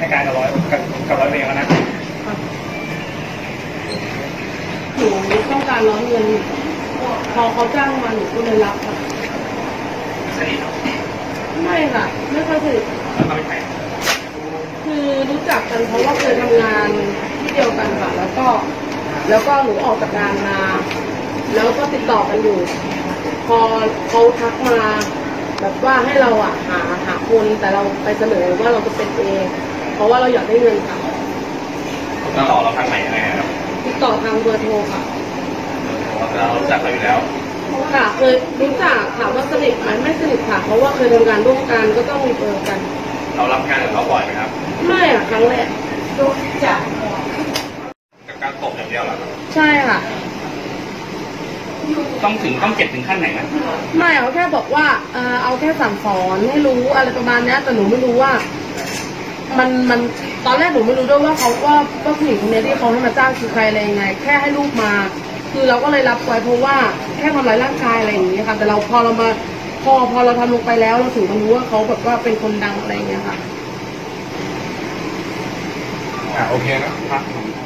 ให้การกับร้อยเวรแล้วนะหนูต้องการร้อนเงินพอเขาจ้างมาหนูก็เลยรับค่ะสนิทไม่ค่ะไม่ค่อยสนิทแล้วเขาเป็นใครคือรู้จักกันเพราะว่าเคยทำงานที่เดียวกันค่ะแล้วก็หนูออกจากงานมาแล้วก็ติดต่อกันอยู่พอเขาทักมาแบบว่าให้เราหาคนแต่เราไปเสนอว่าเราจะเป็นเองเพราะว่าเราอยากได้เงินค่ะติดต่อเราทางไหนยังไงครับติดต่อทางเบอร์โทรค่ะเรารู้จักเขาอยู่แล้วค่ะเคยรู้จักถามว่าสนิทไหมไม่สนิทค่ะเพราะว่าเคยทำงานร่วมกันก็ต้องมีเบอร์กันเรารับงานกับเขาบ่อยไหมครับไม่ครั้งแรกรู้จักกับการตบอย่างเดียวเหรอครับใช่ค่ะต้องเจ็บถึงขั้นไหนนะไม่เขาแค่บอกว่าเอาแค่สั่งสอนให้รู้อะไรประมาณนี้แต่หนูไม่รู้ว่ามันตอนแรกหนูไม่รู้ด้วยว่าเขาว่าผู้หญิงคนนี้ที่เขาให้มาจ้างคือใครอะไรยังไงแค่ให้ลูกมาคือเราก็เลยรับไว้เพราะว่าแค่ทำร้ายร่างกายอะไรอย่างนี้ค่ะแต่เราพอเราทำลงไปแล้วเราถึงมารู้ว่าเขาแบบว่าเป็นคนดังอะไรอย่างเงี้ยค่ะโอเคนะครับ